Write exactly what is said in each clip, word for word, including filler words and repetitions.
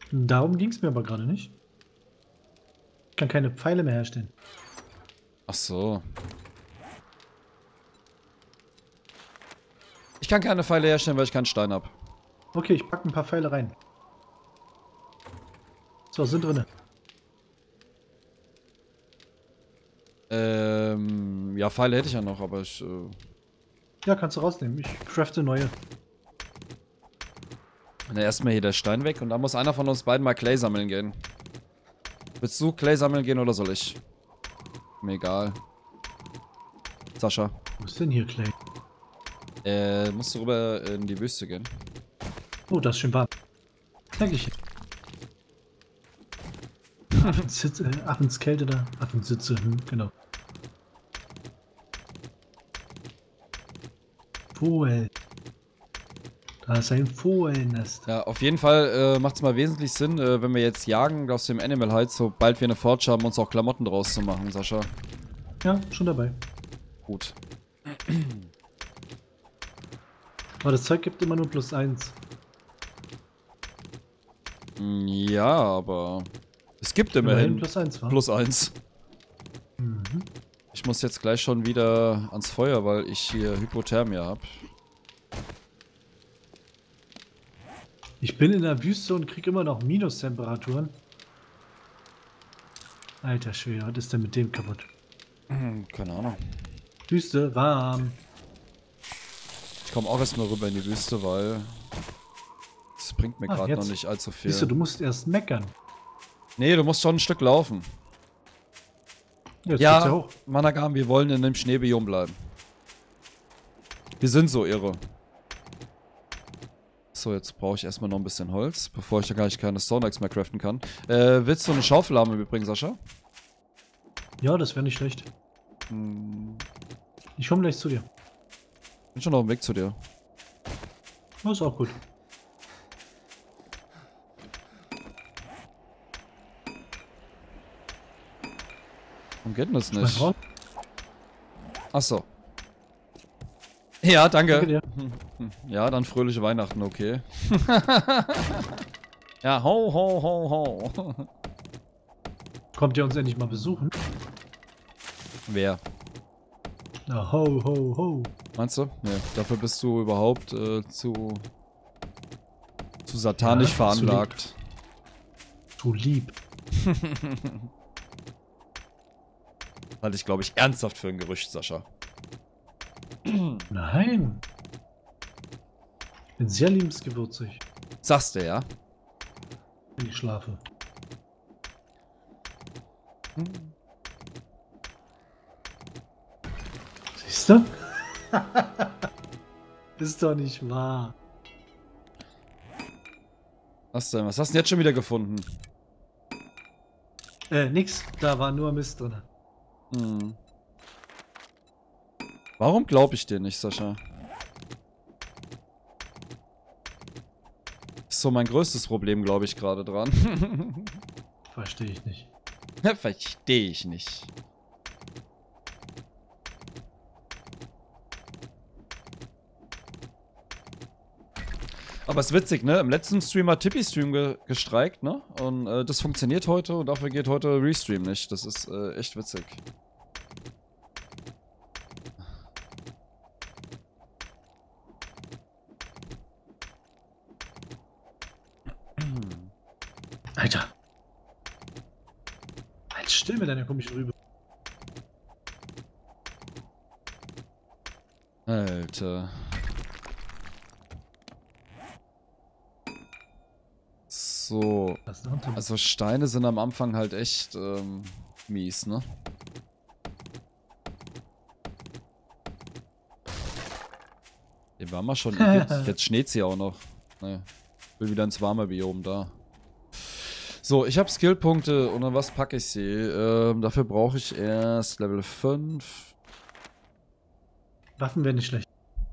Darum ging es mir aber gerade nicht. Ich kann keine Pfeile mehr herstellen. Ach so. Ich kann keine Pfeile herstellen, weil ich keinen Stein habe. Okay, ich packe ein paar Pfeile rein. So, sind drinne. Ähm, ja, Pfeile hätte ich ja noch, aber ich, äh... Ja, kannst du rausnehmen. Ich crafte neue. Na, erstmal hier der Stein weg und dann muss einer von uns beiden mal Clay sammeln gehen. Willst du Clay sammeln gehen oder soll ich? Mir egal. Sascha. Wo ist denn hier Clay? Äh, musst du rüber in die Wüste gehen. Oh, das ist schön warm. Dankeschön. Affensitze, äh, Affenskälte da. Affensitze, hm, genau. Vogel. Da ist ein Vogelnest. Ja, auf jeden Fall äh, macht es mal wesentlich Sinn, äh, wenn wir jetzt jagen aus dem Animal Heights, sobald wir eine Forge haben, uns auch Klamotten draus zu machen, Sascha. Ja, schon dabei. Gut. Aber das Zeug gibt immer nur plus eins. Ja, aber es gibt Immerhin immerhin plus eins, wa? plus eins. Mhm. Ich muss jetzt gleich schon wieder ans Feuer, weil ich hier Hypothermie habe. Ich bin in der Wüste und krieg immer noch Minustemperaturen. Alter Schwede, was ist denn mit dem kaputt? Keine Ahnung. Wüste, warm. Ich komme auch erstmal rüber in die Wüste, weil es bringt mir Ah, gerade noch jetzt. nicht allzu viel. Siehst du, du musst erst meckern. Nee, du musst schon ein Stück laufen. Ja, jetzt geht's Ja, ja hoch. Managam, wir wollen in dem Schneebiom bleiben. Wir sind so irre. So, jetzt brauche ich erstmal noch ein bisschen Holz, bevor ich da gar nicht keine Stoneaxe mehr craften kann. Äh, willst du eine Schaufel haben im Übrigen, Sascha? Ja, das wäre nicht schlecht. Hm, Ich komme gleich zu dir. bin schon auf dem Weg zu dir. Das ist auch gut. Warum geht denn das Schmeiß nicht? raus. Achso. Ja, danke. Danke dir. Ja, dann fröhliche Weihnachten, okay. Ja, ho, ho, ho, ho. Kommt ihr uns endlich mal besuchen? Wer? Na, ho, ho, ho. Meinst du? Nee, dafür bist du überhaupt äh, zu... zu satanisch Ja, veranlagt. Du lieb. Halte ich, glaube ich, ernsthaft für ein Gerücht, Sascha. Nein. Ich bin sehr liebensgewürzig, Sagst du, ja? wenn ich schlafe. Siehst du? Ist doch nicht wahr. Was denn? Was hast du denn jetzt schon wieder gefunden? Äh, nix. Da war nur Mist drin. Hm. Warum glaube ich dir nicht, Sascha? Ist so mein größtes Problem, glaube ich, gerade dran. Verstehe ich nicht. Verstehe ich nicht. Aber es ist witzig, ne? Im letzten Stream hat Tippy-Stream ge gestreikt, ne? Und äh, das funktioniert heute und dafür geht heute Restream nicht. Das ist äh, echt witzig. Alter. Halt still mit deiner komischen Rübe. Alter. So. Was ist da unten? Also Steine sind am Anfang halt echt ähm, mies, ne? Den waren wir schon. Jetzt, jetzt schneet sie auch noch. Ne. Will wieder ins warme Biom da. So, ich habe Skillpunkte und an was packe ich sie? Ähm, dafür brauche ich erst Level fünf. Waffen wären nicht schlecht.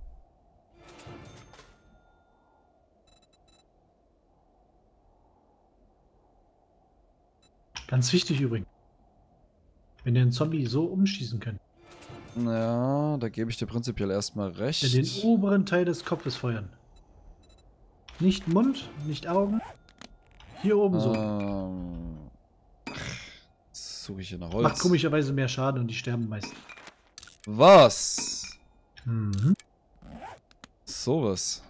Ganz wichtig übrigens. Wenn ihr einen Zombie so umschießen könnt. Ja, da gebe ich dir prinzipiell erstmal recht. In den oberen Teil des Kopfes feuern. Nicht Mund, nicht Augen. Hier oben so. Ähm, suche ich hier nach Holz. Macht komischerweise mehr Schaden und die sterben meist. Was? Mhm. Sowas.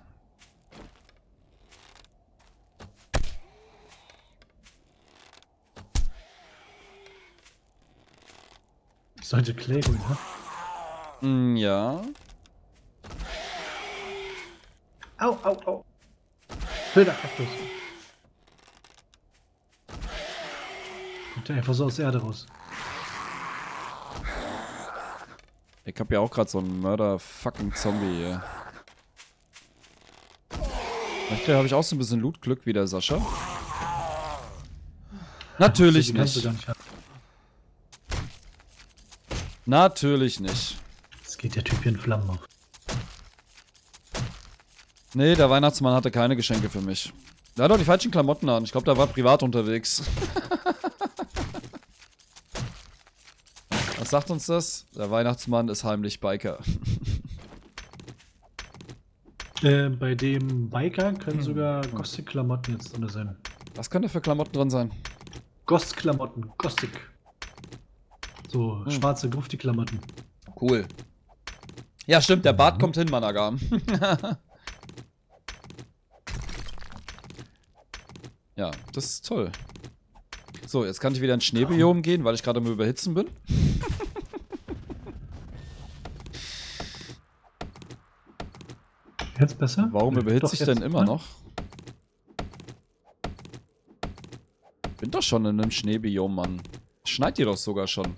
Ich sollte Clay holen, ne? Mm, ja. Au, au, au. Wilder Kaktus. Kommt der einfach so aus der Erde raus. Ich hab ja auch gerade so einen Mörder-fucking-Zombie hier. Vielleicht habe ich auch so ein bisschen Loot-Glück wie der Sascha. Natürlich Die kannst du nicht. gar nicht haben. Natürlich nicht. Jetzt geht der Typ hier in Flammen auf. Nee, der Weihnachtsmann hatte keine Geschenke für mich. Der hat doch die falschen Klamotten an. Ich glaube, der war privat unterwegs. Was sagt uns das? Der Weihnachtsmann ist heimlich Biker. Äh, bei dem Biker können sogar Gothic-Klamotten jetzt drin sein. Was könnte für Klamotten drin sein? Ghost-Klamotten, Gothic. So, Hm. schwarze, grufti Klamotten. Cool. Ja, stimmt, der Bart kommt hin, Managam. Ja, das ist toll. So, jetzt kann ich wieder ins Schneebiom gehen, weil ich gerade am Überhitzen bin. Jetzt besser? Warum Nö, überhitze doch ich jetzt. denn immer noch? Bin doch schon in einem Schneebiom, Mann. Schneit ihr doch sogar schon.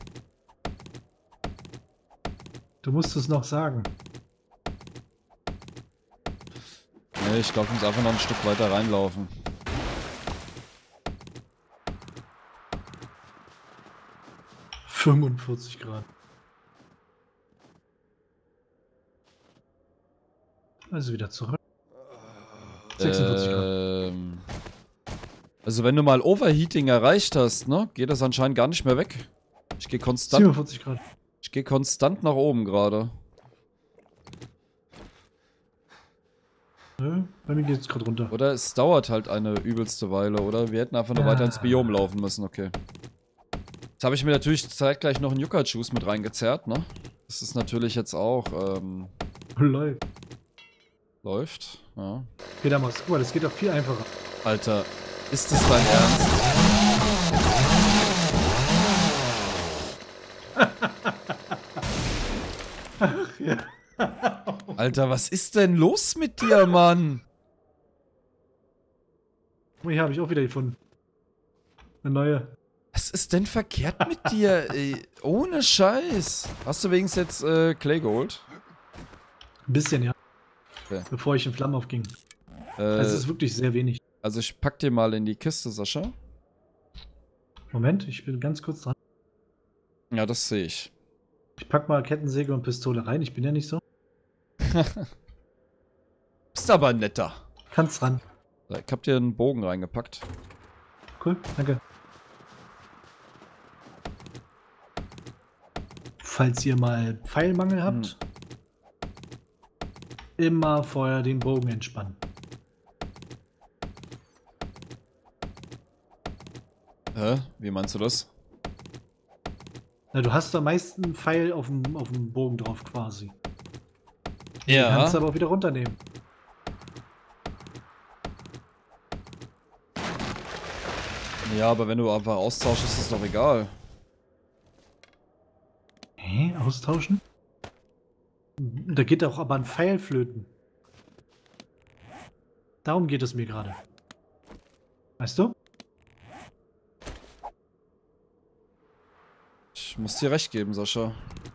Du musst es noch sagen. Nee, ich glaube, ich muss einfach noch ein Stück weiter reinlaufen. fünfundvierzig Grad. Also wieder zurück. sechsundvierzig Grad. Ähm, also wenn du mal Overheating erreicht hast, ne, geht das anscheinend gar nicht mehr weg. Ich gehe konstant, siebenundvierzig Grad. ich gehe konstant nach oben gerade. Nö, bei mir geht es gerade runter. Oder es dauert halt eine übelste Weile, oder? Wir hätten einfach nur Ja. weiter ins Biom laufen müssen, okay. Jetzt habe ich mir natürlich zeitgleich noch einen Yucca-Juice mit reingezerrt, ne? Das ist natürlich jetzt auch, ähm, Läuft. läuft, ja. Peter Maus, guck mal, das geht doch viel einfacher. Alter, ist das dein Ernst? Ach ja. Alter, was ist denn los mit dir, Mann? Oh, hier habe ich auch wieder gefunden. Eine neue. Was ist denn verkehrt mit dir, ey? Ohne Scheiß. Hast du wenigstens jetzt äh, Clay geholt? Ein bisschen, ja. Okay. Bevor ich in Flammen aufging. Äh, Also es ist wirklich sehr wenig. also ich pack dir mal in die Kiste, Sascha. Moment, ich bin ganz kurz dran. Ja, das sehe ich. Ich pack mal Kettensäge und Pistole rein. Ich bin ja nicht so. Bist aber netter. Kannst ran. So, ich hab dir einen Bogen reingepackt. Cool, danke. Falls ihr mal Pfeilmangel habt, immer vorher den Bogen entspannen. Hä? Wie meinst du das? Na, du hast am meisten einen Pfeil auf dem, auf dem Bogen drauf quasi. Den Ja. kannst du aber auch wieder runternehmen. Ja, aber wenn du einfach austauschst, ist es doch egal. Hä? Austauschen? Da geht auch aber ein Pfeil flöten. Darum geht es mir gerade. Weißt du? Ich muss dir recht geben, Sascha.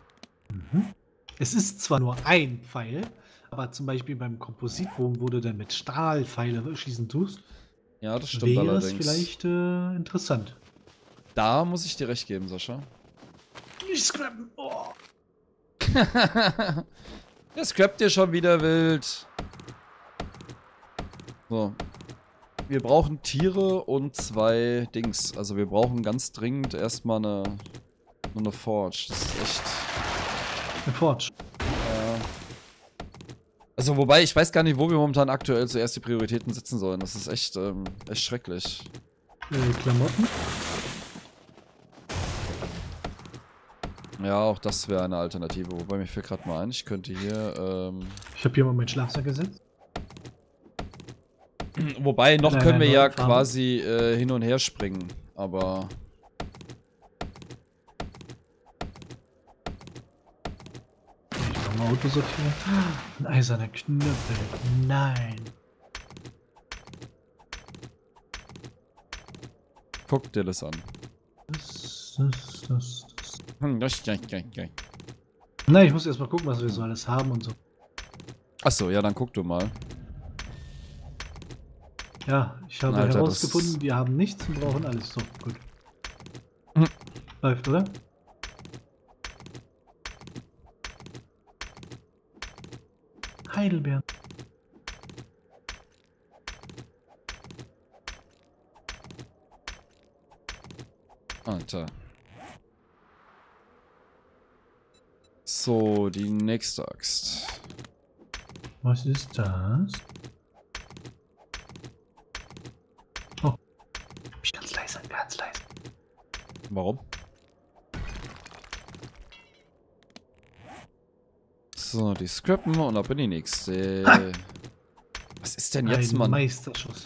Es ist zwar nur ein Pfeil, aber zum Beispiel beim Kompositbogen, wo du dann mit Stahlpfeile schießen tust, Ja, das stimmt wäre es allerdings. vielleicht äh, interessant. Da muss ich dir recht geben, Sascha. Nicht scrappen! Oh. Der scrappt dir schon wieder wild. So. Wir brauchen Tiere und zwei Dings. Also wir brauchen ganz dringend erstmal eine, eine Forge. Das ist echt... Eine Forge. Ja. Also wobei, ich weiß gar nicht, wo wir momentan aktuell zuerst die Prioritäten setzen sollen. Das ist echt, ähm, echt schrecklich. äh, Klamotten. Ja, auch das wäre eine Alternative. Wobei mir fällt gerade mal ein, ich könnte hier, ähm... Ich habe hier mal meinen Schlafsack gesetzt. Wobei, noch Nein, können nein, wir ja nein, Farbe. quasi äh, hin und her springen, aber... Ich mach mal Auto sortieren. Ein eiserner Knüppel. Nein. Guck dir das an. Das, das, das, das. Hm, das- ja, ja, ja. Nein, ich muss erst mal gucken, was wir so alles haben und so. Achso, ja, dann guck du mal. Ja, ich habe Alter, herausgefunden, das- wir haben nichts und brauchen alles. So, gut. Hm. Läuft, oder? Heidelbeeren. Alter. So, die nächste Axt. Was ist das? Oh. Ich ganz leise, ganz leise. Warum? So, die scrappen und ab in die nächste. Ah. Was ist denn jetzt, Ein Mann? Meisterschuss.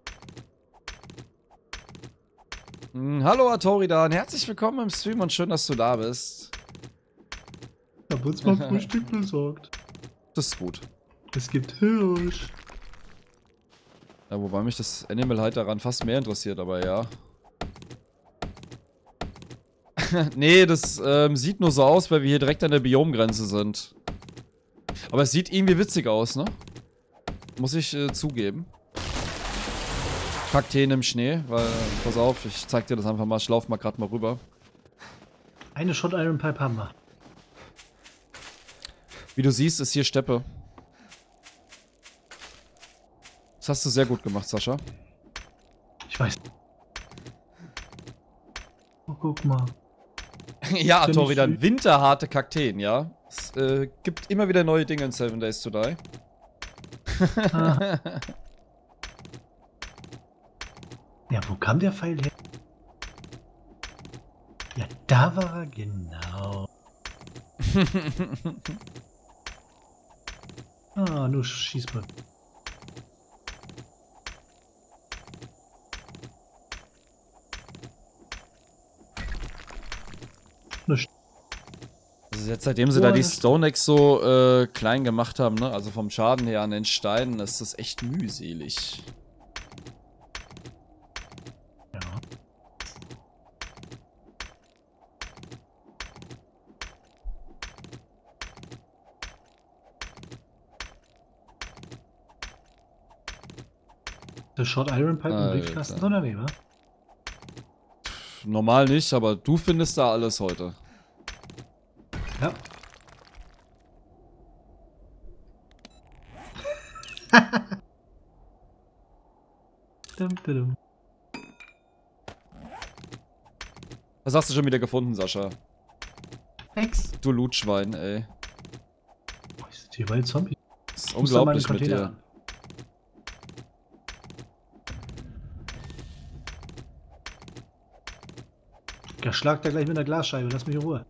Hm, hallo Atoridan, herzlich willkommen im Stream und schön, dass du da bist. Ich hab uns mal Frühstück besorgt. Das ist gut. Es gibt Hirsch. Ja, wobei mich das Animal halt daran fast mehr interessiert, aber ja. Nee, das ähm, sieht nur so aus, weil wir hier direkt an der Biomgrenze sind. Aber es sieht irgendwie witzig aus, ne? Muss ich äh, zugeben. Kakteen im Schnee, weil, pass auf, ich zeig dir das einfach mal, ich lauf mal gerade mal rüber. Eine Shot Iron Pipe haben wir. Wie du siehst, ist hier Steppe. Das hast du sehr gut gemacht, Sascha. Ich weiß. Oh, guck mal. Ja, Find ich Atoridan, süß. winterharte Kakteen, ja. Es äh, gibt immer wieder neue Dinge in Seven Days to Die. Ah. Ja, wo kam der Pfeil her? Ja, da war er, genau. Ah, nur Schießball. Nicht. Also jetzt, seitdem sie da die Stone Axe so äh, klein gemacht haben, ne? Also vom Schaden her an den Steinen, ist das echt mühselig. Ja. Der Shot Iron Pipe im Alter. Briefkasten oder nee, wa? Normal nicht, aber du findest da alles heute. Ja. Dum, dum. Was hast du schon wieder gefunden, Sascha? Hex. Du Lutschwein, ey. Oh, ist das hier weil Zombie? Das ist Ich muss da mal einen unglaublich mit Container dir. an. Ja, schlag da gleich mit einer Glasscheibe, lass mich in Ruhe.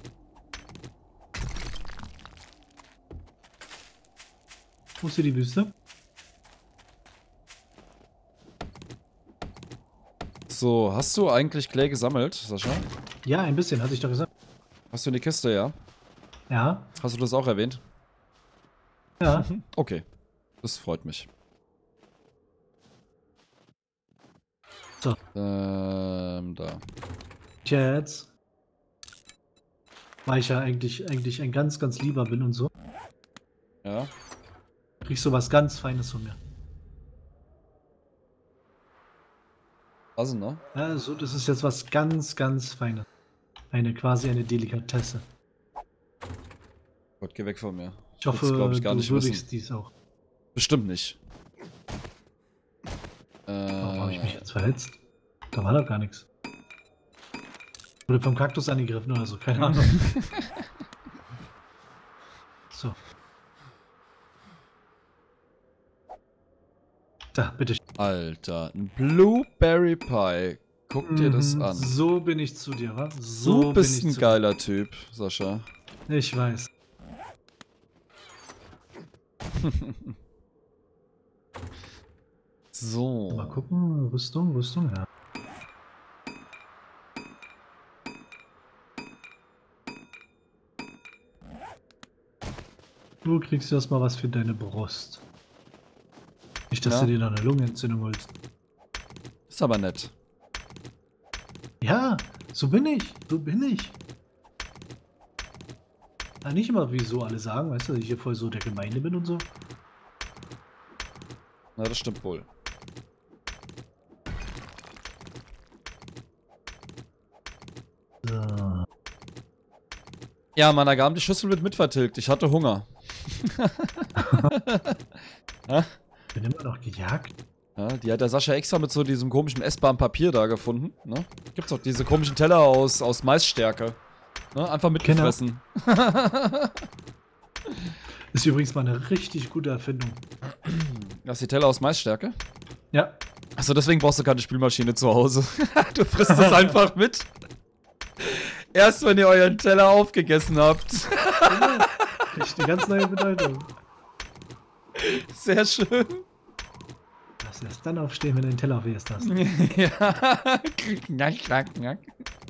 Wo ist hier die Büste? So, hast du eigentlich Clay gesammelt, Sascha? Ja, ein bisschen, hatte ich doch gesagt. Hast du in die Kiste, ja? Ja, Hast du das auch erwähnt? ja. Okay. Das freut mich. So. Ähm, da. Jetzt. Weil ich ja eigentlich, eigentlich ein ganz, ganz lieber bin und so. Ja. Kriegst du was ganz Feines von mir. Also, ne? Ja, so, das ist jetzt was ganz, ganz Feines. Eine quasi eine Delikatesse. Gott, geh weg von mir. Ich hoffe, Will's, glaub ich, gar du nicht würdigst wissen. dies auch. Bestimmt nicht. Warum habe ich mich Äh, jetzt verletzt? Da war doch gar nichts. Wurde vom Kaktus angegriffen oder so, keine Ahnung. So. Da, bitte. Alter, ein Blueberry Pie. Guck dir das Mhm, an. So bin ich zu dir, wa? So Du bist bin ein ich zu geiler Typ, Sascha. dir. Ich weiß. So. Mal gucken, Rüstung, Rüstung, ja. Du kriegst erstmal was für deine Brust. Nicht, dass Ja. du dir da eine Lungenentzündung holst. Ist aber nett. Ja, so bin ich, so bin ich. Ja, nicht immer, wie so alle sagen, weißt du, dass ich hier voll so der Gemeinde bin und so. Na, das stimmt wohl. So. Ja, Mann, da kam die Schüssel wird mitvertilgt. Ich hatte Hunger. Ja? Bin immer noch gejagt. Ja, die hat der Sascha extra mit so diesem komischen essbaren Papier da gefunden. Ne? Gibt's auch diese komischen Teller aus, aus Maisstärke. Ne? Einfach mitgefressen. Ist übrigens mal eine richtig gute Erfindung. Das ist die Teller aus Maisstärke? Ja. Achso, deswegen brauchst du keine Spülmaschine zu Hause. Du frisst es einfach mit. Erst wenn ihr euren Teller aufgegessen habt. Kriegt eine ganz neue Bedeutung. Sehr schön. Lass erst dann aufstehen, wenn du den Teller auf erst hast. Ja. Knack, knack, knack.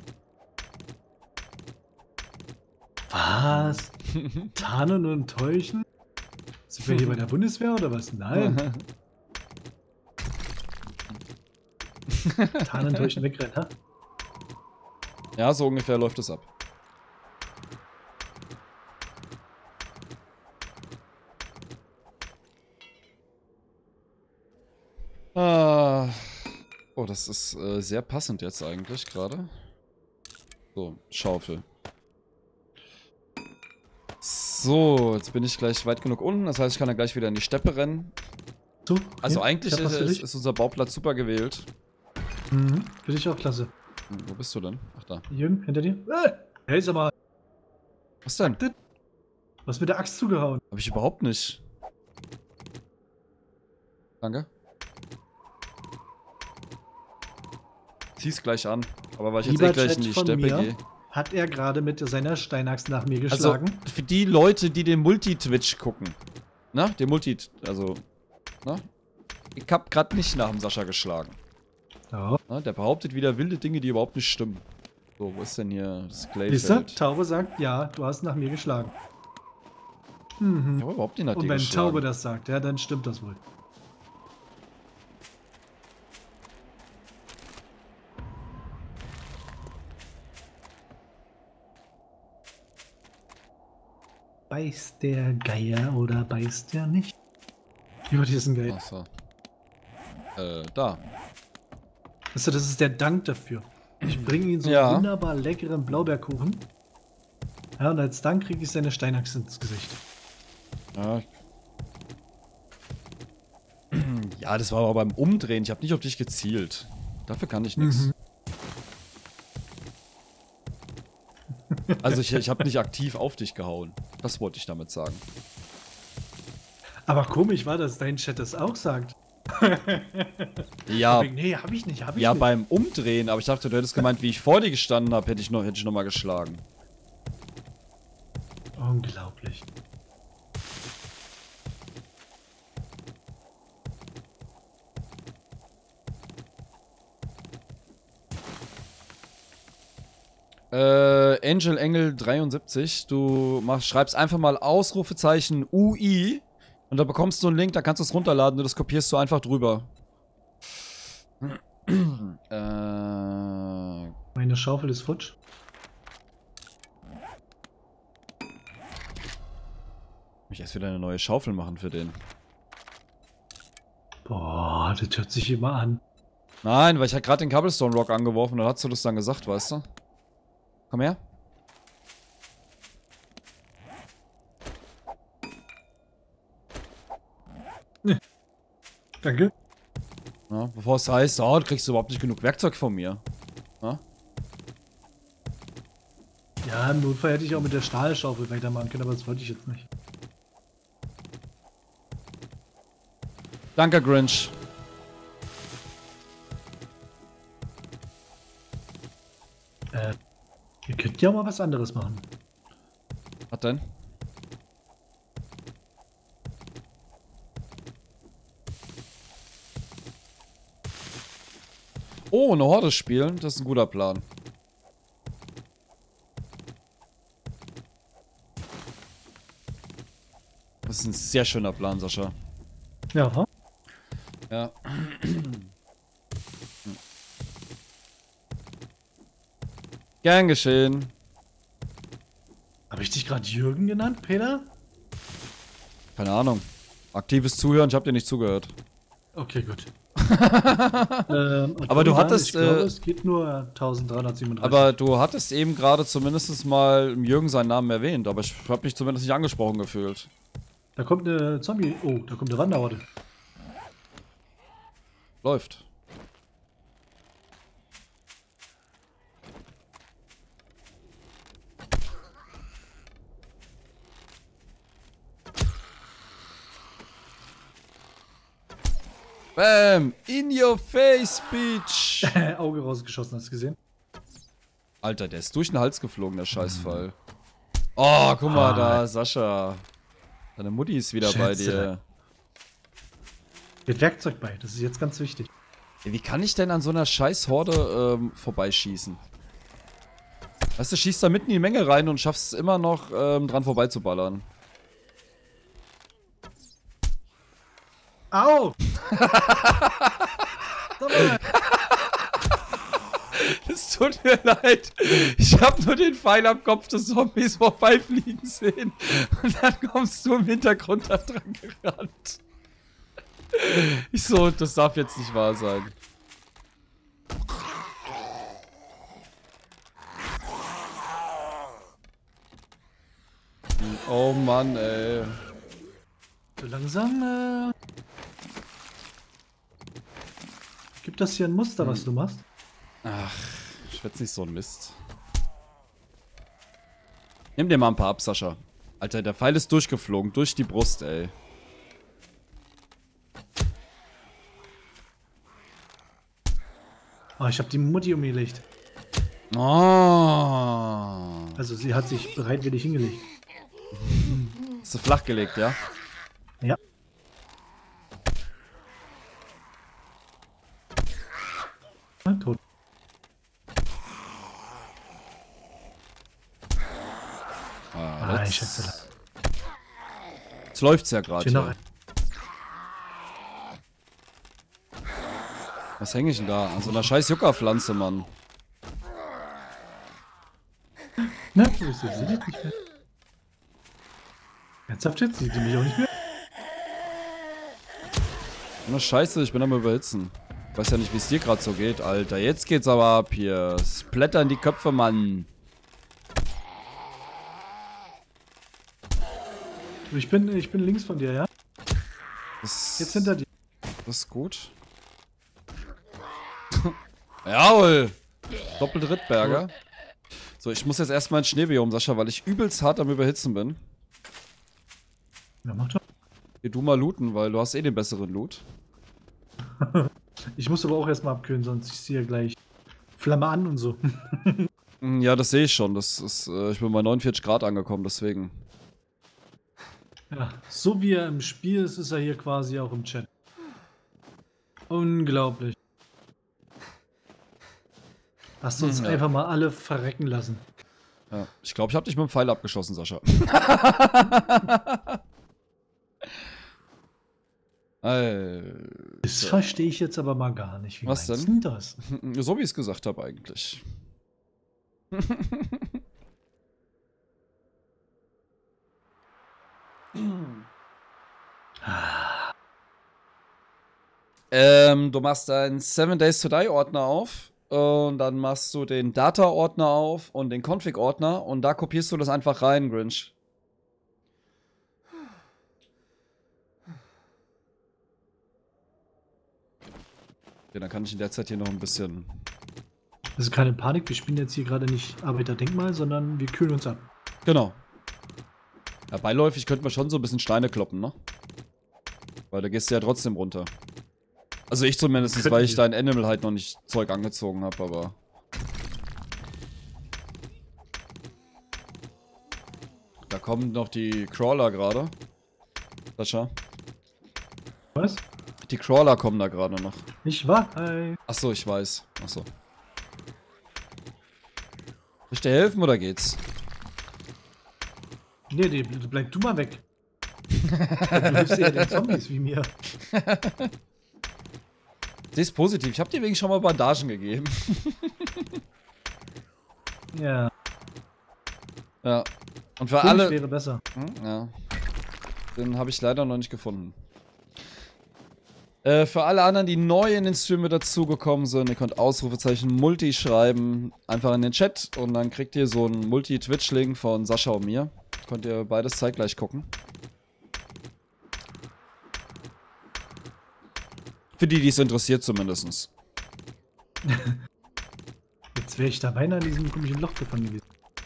Was? Tarnen und täuschen? Sind wir hier bei der Bundeswehr oder was? Nein. Tarnen, täuschen, wegrennen, ha? Ja, so ungefähr läuft es ab. Ah. Oh, das ist äh, sehr passend jetzt eigentlich gerade. So, Schaufel. So, jetzt bin ich gleich weit genug unten. Das heißt, ich kann dann gleich wieder in die Steppe rennen. So, Also hier, eigentlich ich hab was ist, für ist, dich. ist unser Bauplatz super gewählt. Mhm. Für dich auch klasse. Hm, wo bist du denn? Ach da. Jürgen, hinter dir. Äh, hey, ist aber. Was denn? Du hast mit der Axt zugehauen. Hab ich überhaupt nicht. Danke. Zieh's gleich an. Aber weil ich jetzt Lieber eh gleich in Chat die von Steppe mir. gehe. Hat er gerade mit seiner Steinaxt nach mir Also, geschlagen? für die Leute, die den Multi-Twitch gucken. Na, den Multi... Also, na? Ich hab grad nicht nach dem Sascha geschlagen. Ja. Na, der behauptet wieder wilde Dinge, die überhaupt nicht stimmen. So, wo ist denn hier das Siehst du? Clayfeld? Taube sagt, ja, du hast nach mir geschlagen. Mhm. Ich hab überhaupt nicht nach Und dir wenn geschlagen. Taube das sagt, ja, dann stimmt das wohl. Beißt der Geier oder beißt der nicht? Ja, die ist ein Geier. Achso. Äh, da. Weißt du, das ist der Dank dafür. Ich bringe ihm so Ja. einen wunderbar leckeren Blaubeerkuchen. Ja, und als Dank kriege ich seine Steinachse ins Gesicht. Ja. Ja, das war aber beim Umdrehen. Ich habe nicht auf dich gezielt. Dafür kann ich nichts. Mhm. Also ich, ich habe nicht aktiv auf dich gehauen. Das wollte ich damit sagen. Aber komisch war, dass dein Chat das auch sagt. Ja, Deswegen, nee, hab ich nicht, hab ich ja nicht. beim Umdrehen. Aber ich dachte, du hättest gemeint, wie ich vor dir gestanden habe, hätte ich noch, hätte ich noch mal geschlagen. Unglaublich. Äh, Angel Engel dreiundsiebzig, du mach, schreibst einfach mal Ausrufezeichen U I und da bekommst du einen Link, da kannst du es runterladen und das kopierst du einfach drüber. äh, Meine Schaufel ist futsch. ich erst wieder eine neue Schaufel machen für den. Boah, das hört sich immer an. Nein, weil ich halt gerade den Cobblestone Rock angeworfen und dann hast du das dann gesagt, weißt du? Komm her. Danke. Ja, bevor es heißt, oh, du kriegst überhaupt nicht genug Werkzeug von mir. Ja? Ja, im Notfall hätte ich auch mit der Stahlschaufel weitermachen können, aber das wollte ich jetzt nicht. Danke, Grinch. Äh, ihr könnt ja mal was anderes machen. Was denn? Oh, eine Horde spielen, das ist ein guter Plan. Das ist ein sehr schöner Plan, Sascha. Ja, ha? Ja. Gern geschehen. Habe ich dich gerade Jürgen genannt, Peter? Keine Ahnung. Aktives Zuhören, ich habe dir nicht zugehört. Okay, gut. ähm, Aber du hattest, ich glaube, äh, es geht nur eintausenddreihundertsiebenunddreißig. Aber du hattest eben gerade zumindest mal Jürgen seinen Namen erwähnt, aber ich habe mich zumindest nicht angesprochen gefühlt. Da kommt eine Zombie. Oh, da kommt eine Wanderhorde. Läuft. Bam! In your face, bitch! Auge rausgeschossen, hast du gesehen? Alter, der ist durch den Hals geflogen, der Scheißfall. Oh, guck mal da, Sascha. Deine Mutti ist wieder bei dir. Mit Werkzeug bei, das ist jetzt ganz wichtig. Ey, wie kann ich denn an so einer Scheißhorde ähm, vorbeischießen? Weißt du, schießt da mitten in die Menge rein und schaffst es immer noch, ähm, dran vorbeizuballern. Au! Es tut mir leid. Ich habe nur den Pfeil am Kopf des Zombies vorbeifliegen sehen. Und dann kommst du im Hintergrund da dran gerannt. Ich so, das darf jetzt nicht wahr sein. Oh Mann, ey. So langsam, äh... Gibt das hier ein Muster, was du machst? Ach, ich werd's nicht so ein Mist. Nimm dir mal ein paar ab, Sascha. Alter, der Pfeil ist durchgeflogen, durch die Brust, ey. Oh, ich habe die Mutti umgelegt. Oh. Also sie hat sich bereitwillig hingelegt. Hast du flach gelegt, ja? Ja. Ah, tot. Ah, Ah, jetzt, ich schätze das. jetzt läuft's ja gerade. Genau. Was hänge ich denn da? An so einer scheiß Juckerpflanze, Mann. Na, wo ist sie? Sie sieht nicht mehr. Ernsthaft jetzt? Sieht die mich auch nicht mehr? Na scheiße, ich bin am Überhitzen. Ich weiß ja nicht, wie es dir gerade so geht, Alter. Jetzt geht's aber ab hier. Splattern die Köpfe, Mann. Ich bin, ich bin links von dir, ja? Das, Jetzt hinter dir. Das ist gut. Jawohl! Doppelt Rittberger. So, ich muss jetzt erstmal ins Schneebiom, Sascha, weil ich übelst hart am Überhitzen bin. Ja, mach doch. Geh du mal looten, weil du hast eh den besseren Loot. Ich muss aber auch erstmal abkühlen, sonst ist hier gleich Flamme an und so. Ja, das sehe ich schon. Das ist, äh, ich bin bei neunundvierzig Grad angekommen, deswegen. Ja, so wie er im Spiel ist, ist er hier quasi auch im Chat. Unglaublich. Hast du uns Hm, ja. einfach mal alle verrecken lassen. Ja, ich glaube, ich habe dich mit dem Pfeil abgeschossen, Sascha. Alter. Das verstehe ich jetzt aber mal gar nicht. Wie Was meinst denn? du das? So wie ich es gesagt habe eigentlich. ähm, du machst deinen Seven Days to Die Ordner auf und dann machst du den Data Ordner auf und den Config Ordner und da kopierst du das einfach rein, Grinch. Okay, dann kann ich in der Zeit hier noch ein bisschen... Also keine Panik, wir spielen jetzt hier gerade nicht Arbeiterdenkmal, sondern wir kühlen uns ab. Genau. Ja, beiläufig könnten wir schon so ein bisschen Steine kloppen, ne? Weil da gehst du ja trotzdem runter. Also ich zumindest, weil ich da in Animal halt noch nicht Zeug angezogen habe, aber... Da kommen noch die Crawler gerade. Sascha. Was? Die Crawler kommen da gerade noch. Ich war. Achso, ich weiß. Achso. Soll ich dir helfen oder geht's? Nee, nee, bleib du mal weg. Du hilfst eher den Zombies wie mir. Sie ist positiv. Ich hab dir wegen schon mal Bandagen gegeben. Ja. Ja. Und für Honig alle. wäre besser. Hm, ja. Den habe ich leider noch nicht gefunden. Äh, für alle anderen, die neu in den Stream mit dazugekommen sind, ihr könnt Ausrufezeichen Multi schreiben. Einfach in den Chat und dann kriegt ihr so einen Multi-Twitch-Link von Sascha und mir. Könnt ihr beides zeitgleich gucken. Für die, die es interessiert zumindest. Jetzt wäre ich da beinahe in diesem komischen Loch gefangen gewesen.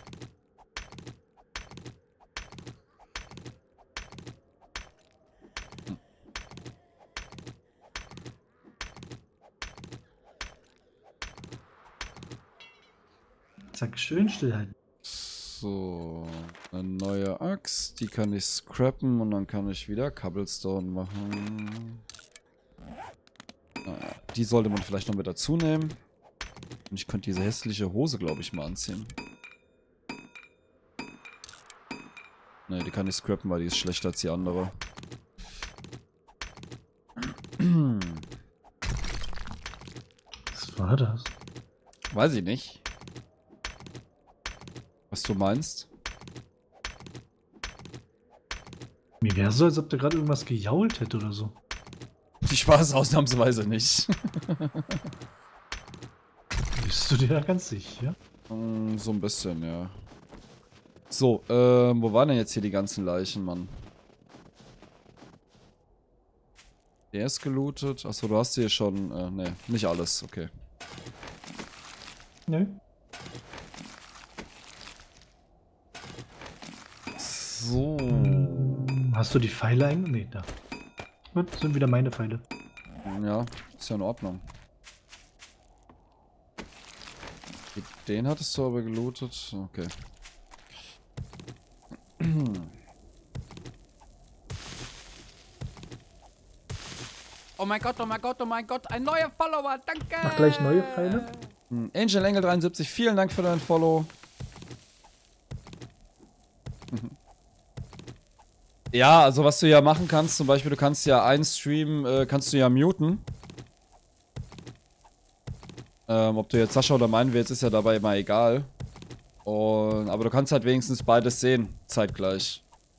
Zack, schön stillhalten. So, eine neue Axt, die kann ich scrappen und dann kann ich wieder Cobblestone machen. Naja, die sollte man vielleicht noch mit dazu nehmen. Und ich könnte diese hässliche Hose, glaube ich, mal anziehen. Ne, die kann ich scrappen, weil die ist schlechter als die andere. Was war das? Weiß ich nicht. Was du meinst? Mir wäre so, als ob der gerade irgendwas gejault hätte oder so. Ich war es ausnahmsweise nicht. Bist du dir da ganz sicher? Mm, so ein bisschen, ja. So, ähm, wo waren denn jetzt hier die ganzen Leichen, Mann? Der ist gelootet. Achso, du hast hier schon, äh, ne, nicht alles, okay. Nö. So. Hast du die Pfeile ein? Nee, da. Gut, sind wieder meine Pfeile. Ja, ist ja in Ordnung. Den hattest du aber gelootet. Okay. Oh mein Gott, oh mein Gott, oh mein Gott, ein neuer Follower, danke! Mach gleich neue Pfeile. Angel Engel dreiundsiebzig, vielen Dank für dein Follow. Ja, also was du ja machen kannst, zum Beispiel, du kannst ja einen Stream, äh, kannst du ja muten. Ähm, ob du jetzt Sascha oder meinen willst, ist ja dabei immer egal. Und, aber du kannst halt wenigstens beides sehen, zeitgleich.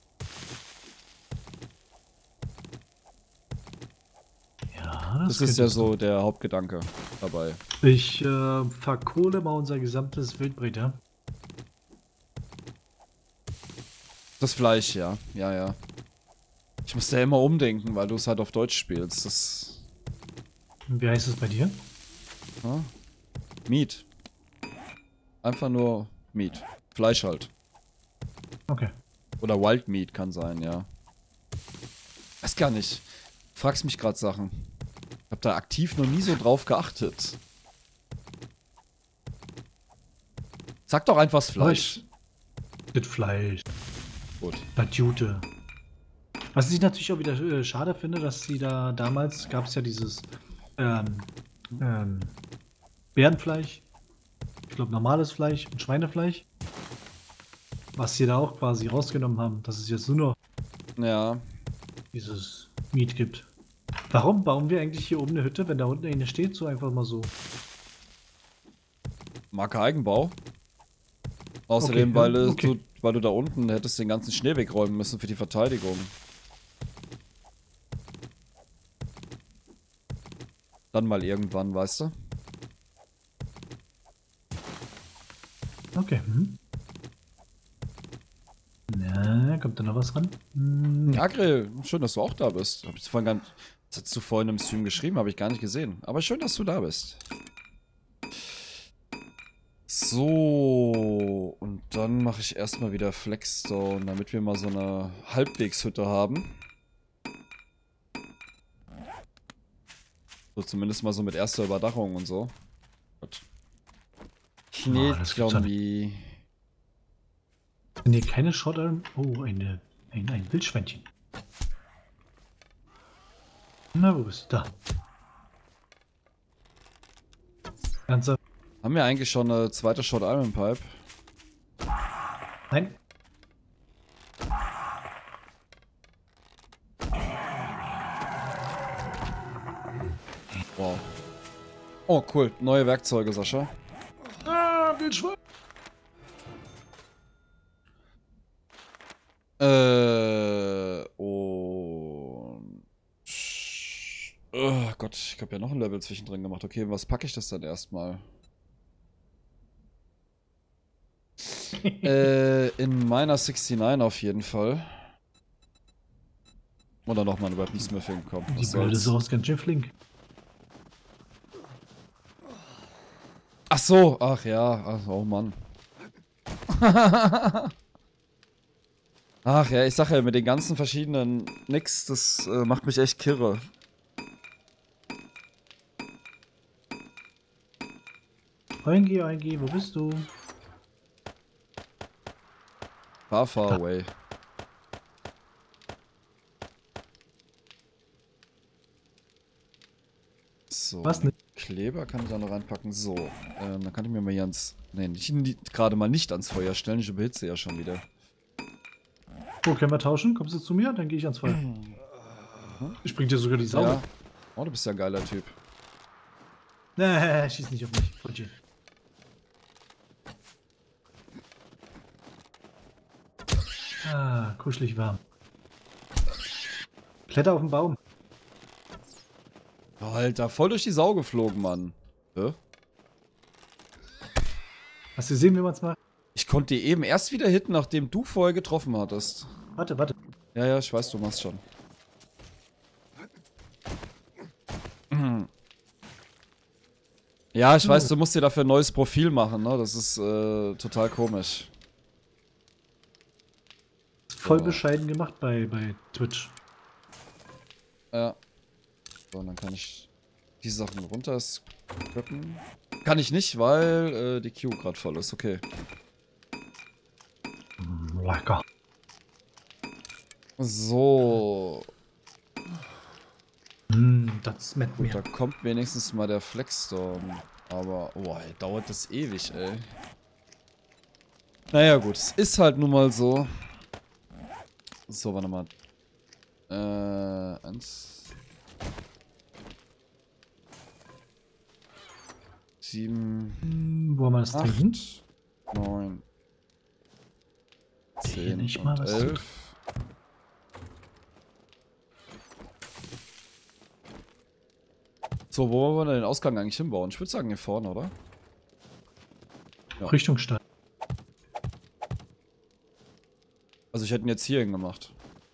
Ja, das, Das ist ja so der Hauptgedanke dabei. Ich äh, verkohle mal unser gesamtes Wildbret, ja? Das Fleisch, ja. Ja, ja. Ich muss da immer umdenken, weil du es halt auf Deutsch spielst. Das. Wie heißt es bei dir? Ja? Meat. Einfach nur Meat. Fleisch halt. Okay. Oder Wild Meat kann sein, ja. Weiß gar nicht. Fragst mich gerade Sachen. Ich hab da aktiv noch nie so drauf geachtet. Sag doch einfach das Fleisch. Das Fleisch. Gut. Das Jute. Was ich natürlich auch wieder äh, schade finde, dass sie da damals gab es ja dieses ähm, ähm, Bärenfleisch, ich glaube normales Fleisch und Schweinefleisch, was sie da auch quasi rausgenommen haben, dass es jetzt nur noch Ja. dieses Meat gibt. Warum bauen wir eigentlich hier oben eine Hütte, wenn da unten eine steht, so einfach mal so? Marke Eigenbau. Außerdem, Okay, weil, ja, äh, okay. du, weil du da unten hättest den ganzen Schnee wegräumen müssen für die Verteidigung. Dann mal irgendwann, weißt du? Okay. Hm. Na, kommt da noch was ran? Hm. Ja, Grill, schön, dass du auch da bist. Hab ich vorhin gar nicht, das hast du vorhin im Stream geschrieben, habe ich gar nicht gesehen. Aber schön, dass du da bist. So, und dann mache ich erstmal wieder Flexstone, damit wir mal so eine Halbwegshütte haben. So, zumindest mal so mit erster Überdachung und so. Gut. Oh, das gibt's ja Schneezombie. Sind hier keine Schotter? Oh, eine, ein, ein Wildschweinchen. Na, wo bist du? Da. Ganzer. Haben wir eigentlich schon eine zweite Shot Iron Pipe? Nein. Wow. Oh, cool. Neue Werkzeuge, Sascha. Ah, Wildschwein. Äh, und... Oh Gott, ich habe ja noch ein Level zwischendrin gemacht. Okay, was packe ich das dann erstmal? äh, in meiner neunundsechzig auf jeden Fall. Oder nochmal ein Weaponsmithing kommt. Die blöde Sau ist ganz schön flink. Ach so, ach ja, ach, oh Mann. Ach ja, ich sag ja, mit den ganzen verschiedenen Nix, das äh, macht mich echt kirre. Eingeh, eingeh, wo bist du? Far, far Da. away. So, Was nicht? Kleber kann ich da noch reinpacken. So, ähm, dann kann ich mir mal ganz... Nee, nicht, nicht, gerade mal nicht ans Feuer stellen. Ich überhitze ja schon wieder. Oh, können wir tauschen? Kommst du zu mir? Dann gehe ich ans Feuer. Ich bring dir sogar die Sau. Ja. Oh, du bist ja ein geiler Typ. Nee, schieß nicht auf mich. Budget. Ah, kuschelig warm. Kletter auf den Baum. Alter, voll durch die Sau geflogen, Mann. Hä? Hast du gesehen, wie man es macht? Ich konnte die eben erst wieder hitten, nachdem du vorher getroffen hattest. Warte, warte. Ja, ja, ich weiß, du machst schon. Ja, ich weiß, du musst dir dafür ein neues Profil machen, ne? Das ist äh, total komisch. Voll So. bescheiden gemacht bei, bei Twitch. Ja. So, und dann kann ich die Sachen runter skippen. Kann ich nicht, weil äh, die Queue gerade voll ist. Okay. Lecker. So. Mm, das schmeckt Gut, mir. da kommt wenigstens mal der Flexstorm. Aber, boah, ey, dauert das ewig, ey. Naja, gut. Es ist halt nun mal so. So, warte mal. Äh, eins. Sieben. Hm, wo haben wir das Acht. trinken? Neun. Hier Zehn nicht und mal was zu elf. So, wo wollen wir denn den Ausgang eigentlich hinbauen? Ich würde sagen hier vorne, oder? Ja. Richtung Stadt. Also ich hätte ihn jetzt hier hin gemacht.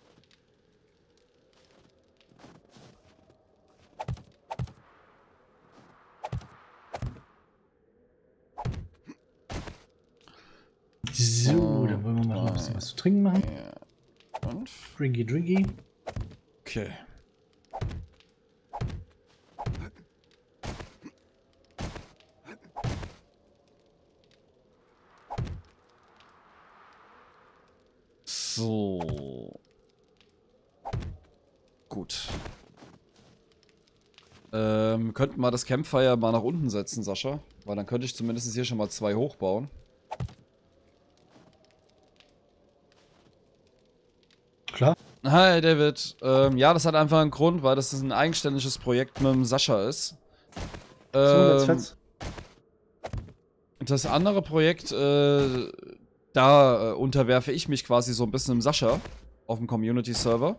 So, dann wollen wir mal ein bisschen was zu trinken machen. Ja. Fünf. Drinky, drinky. Okay. So. Gut. Ähm, könnten wir das Campfire mal nach unten setzen, Sascha? Weil dann könnte ich zumindest hier schon mal zwei hochbauen. Klar. Hi David. Ähm, ja, das hat einfach einen Grund, weil das ein eigenständiges Projekt mit dem Sascha ist. So, jetzt Ähm, fetz. das andere Projekt, äh, da äh, unterwerfe ich mich quasi so ein bisschen im Sascha auf dem Community-Server.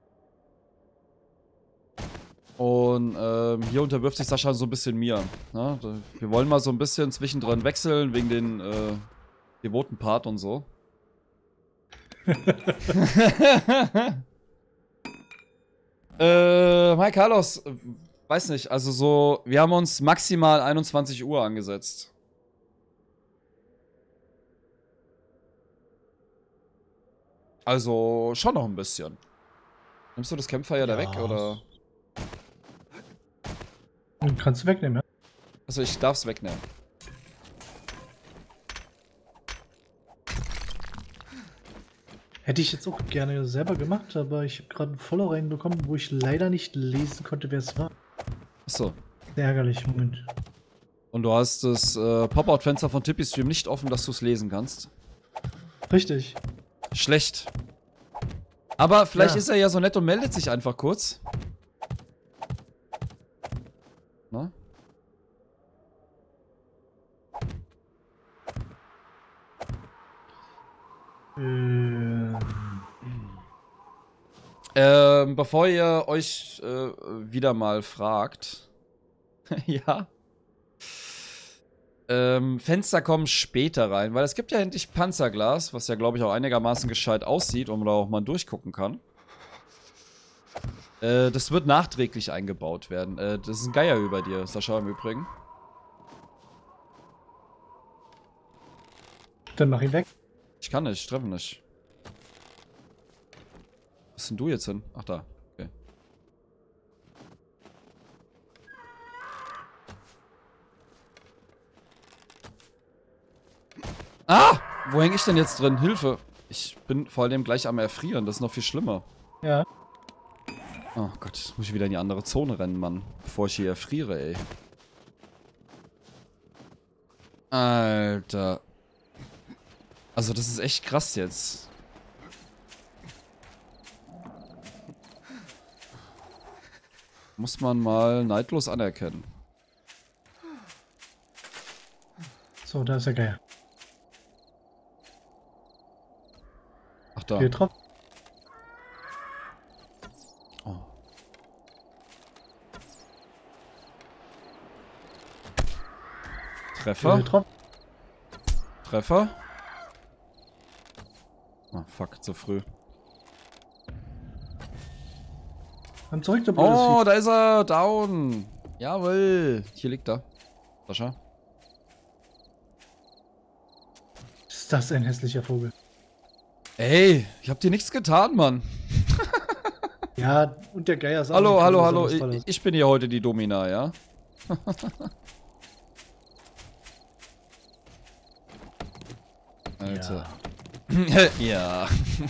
Und ähm, hier unterwirft sich Sascha so ein bisschen mir. Ne? Wir wollen mal so ein bisschen zwischendrin wechseln, wegen den äh, devoten Part und so. äh, hi Carlos, weiß nicht, also so, wir haben uns maximal einundzwanzig Uhr angesetzt. Also schon noch ein bisschen. Nimmst du das Campfire Ja. da weg, oder? Den kannst du wegnehmen, ja? Also ich darf's wegnehmen. Hätte ich jetzt auch gerne selber gemacht, aber ich habe gerade einen Follow reinbekommen, wo ich leider nicht lesen konnte, wer es war. Achso. Sehr ärgerlich, Moment. Und du hast das äh, Pop-Out-Fenster von TipeeeStream nicht offen, dass du es lesen kannst. Richtig. Schlecht. Aber vielleicht Ja. ist er ja so nett und meldet sich einfach kurz. Na? Ähm. Ähm, bevor ihr euch äh, wieder mal fragt. Ja. Ähm, Fenster kommen später rein, weil es gibt ja endlich Panzerglas, was ja, glaube ich, auch einigermaßen gescheit aussieht, wo man da auch mal durchgucken kann. Äh, das wird nachträglich eingebaut werden. Äh, das ist ein Geier über dir, Sascha, im Übrigen. Dann mach ihn weg. Ich kann nicht, ich treffe nicht. Was ist denn du jetzt hin? Ach, da. Okay. Ah! Wo hänge ich denn jetzt drin? Hilfe! Ich bin vor allem gleich am Erfrieren. Das ist noch viel schlimmer. Ja. Oh Gott, jetzt muss ich wieder in die andere Zone rennen, Mann. Bevor ich hier erfriere, ey. Alter. Also, das ist echt krass jetzt. Muss man mal neidlos anerkennen. So, da ist der Geier. Ach, da. Hier drauf. Oh. Treffer? Hier drauf. Treffer? Oh, fuck, zu früh. Dann zurück, der blöde Oh, Vieh. da ist er. Down. Jawohl. Hier liegt er. Sascha. Ist das ein hässlicher Vogel? Ey, ich hab dir nichts getan, Mann. Ja, und der Geier ist auch Hallo, nicht hallo, so hallo. besonders toll Ich, ich bin hier heute die Domina, ja? Alter. Ja.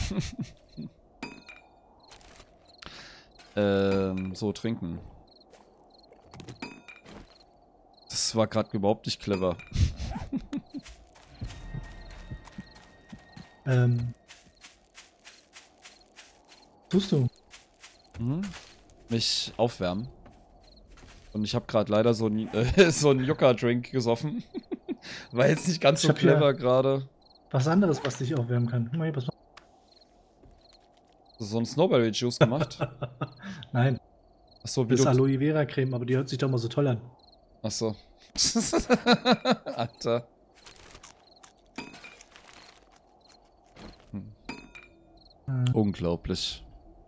ähm, so, trinken. Das war gerade überhaupt nicht clever. Ähm. Tust du? Mhm. Mich aufwärmen. Und ich habe gerade leider so einen äh, so einen Yucca-Drink gesoffen. War jetzt nicht ganz Ich so hab hier- clever gerade. Was anderes, was dich aufwärmen kann. Guck mal hier, pass mal. So einen Snowberry-Juice gemacht. Nein, Achso, wie das ist du... Aloe Vera Creme, aber die hört sich doch mal so toll an. Achso. Alter. Hm. Hm. Unglaublich.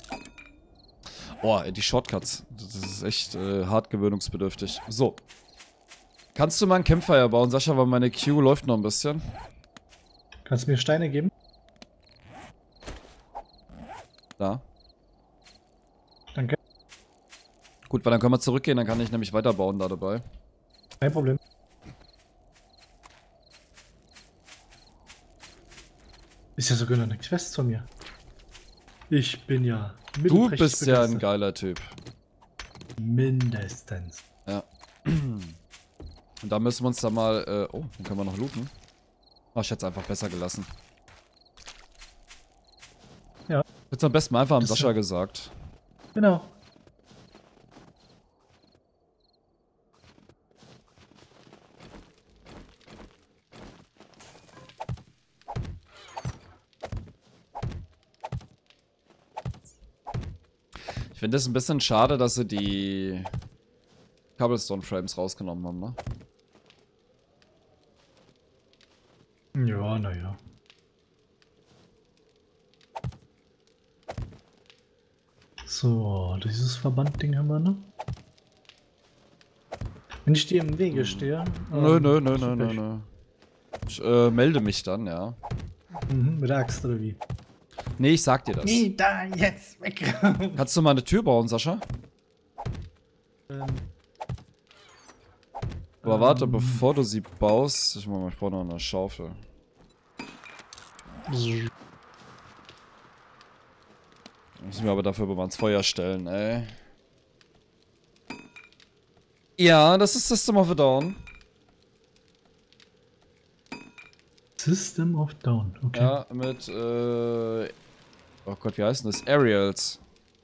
Oh, die Shortcuts. Das ist echt äh, hart gewöhnungsbedürftig. So. Kannst du mal einen Campfire bauen, Sascha, weil meine Q läuft noch ein bisschen. Kannst du mir Steine geben? Da. Danke. Gut, weil dann können wir zurückgehen, dann kann ich nämlich weiterbauen da dabei. Kein Problem. Ist ja sogar noch eine Quest von mir. Ich bin ja Du mittelprächtig bist ja ein begeistert. geiler Typ. Mindestens. Ja. Und da müssen wir uns da mal... Äh, oh, dann können wir noch looten. Ach, ich hätte es einfach besser gelassen. Ja. Hätte am besten einfach am Das- Sascha gesagt. Genau. Ich finde es ein bisschen schade, dass sie die Cobblestone Frames rausgenommen haben, ne? Ja, naja. So, dieses Verbandding haben wir, ne? Wenn ich dir im Wege stehe. Nö, ähm, nö, nö, hast du nö, nö, Pech. nö. Ich äh, melde mich dann, ja. Mhm, mit der Axt oder wie? Nee, ich sag dir das. Nee, da, jetzt, weg! Kannst du mal eine Tür bauen, Sascha? ähm, Aber warte, Ähm. bevor du sie baust... Ich, mach mal, ich brauche noch eine Schaufel. Müssen wir aber dafür mal ans Feuer stellen, ey. Ja, das ist System of a Down. System of Down, okay. Ja, mit, äh... oh Gott, wie heißt denn das? Aerials.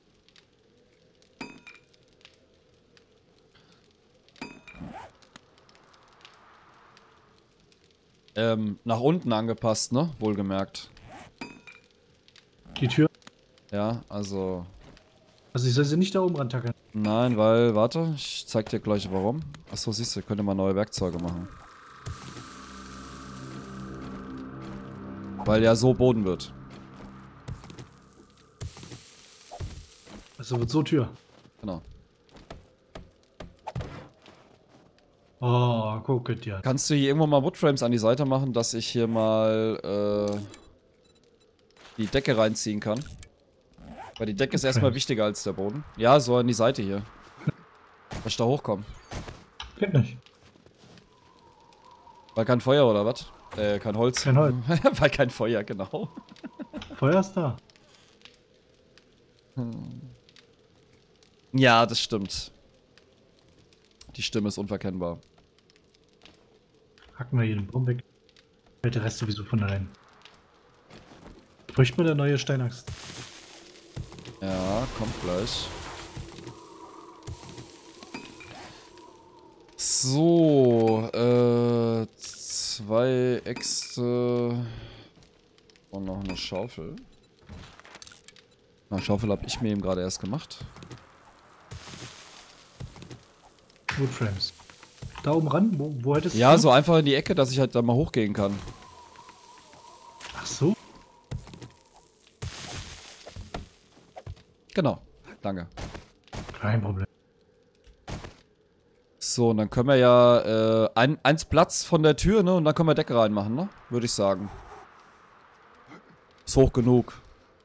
Ähm, nach unten angepasst, ne? Wohlgemerkt. Die Tür? Ja, also... Also ich soll sie nicht da oben rantackern. Nein, weil, warte, ich zeig dir gleich warum. Achso, siehst du, könnte man neue Werkzeuge machen. Weil ja so Boden wird. Also wird so Tür. Genau. Oh, guck dir. Kannst du hier irgendwo mal Woodframes an die Seite machen, dass ich hier mal äh, die Decke reinziehen kann? Weil die Decke ist erstmal wichtiger als der Boden. Ja, so an die Seite hier. Dass ich da hochkomme. Geht nicht. Weil kein Feuer oder was? Äh, kein Holz. Kein Holz. Weil kein Feuer, genau. Feuer ist da. Hm. Ja, das stimmt. Die Stimme ist unverkennbar. Hacken wir jeden Baum weg. Fällt der Rest sowieso von allein. Bräuchte mir der neue Steinaxt. Ja, kommt gleich. So, äh, zwei Äxte und noch eine Schaufel. Na, Schaufel habe ich mir eben gerade erst gemacht. Woodframes. Da oben ran? Wo, wo hättest du? Ja, so einfach in die Ecke, dass ich halt da mal hochgehen kann. Ach so. Genau, danke. Kein Problem. So, und dann können wir ja äh, ein, eins Platz von der Tür, ne? Und dann können wir Decke reinmachen, ne? Würde ich sagen. Ist hoch genug.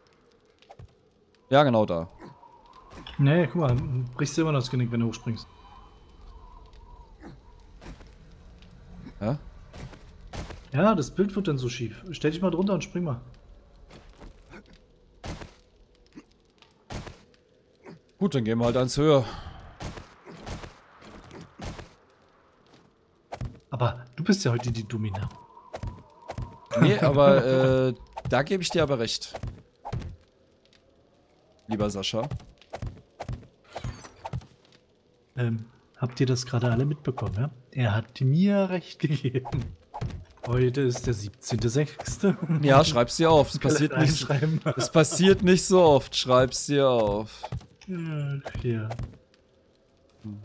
Ja, genau da. Nee, guck mal, brichst du immer noch das Genick, wenn du hochspringst. Ja? Ja, das Bild wird dann so schief. Stell dich mal drunter und spring mal. Gut, dann gehen wir halt eins höher. Aber du bist ja heute die Domina. Nee, aber äh, da gebe ich dir aber recht. Lieber Sascha. Ähm, habt ihr das gerade alle mitbekommen, ja? Er hat mir recht gegeben. Heute ist der siebzehnte sechste Ja, schreib's dir auf. Das passiert nicht. Das passiert nicht so oft. Schreib's dir auf. Ach, ja. Hm.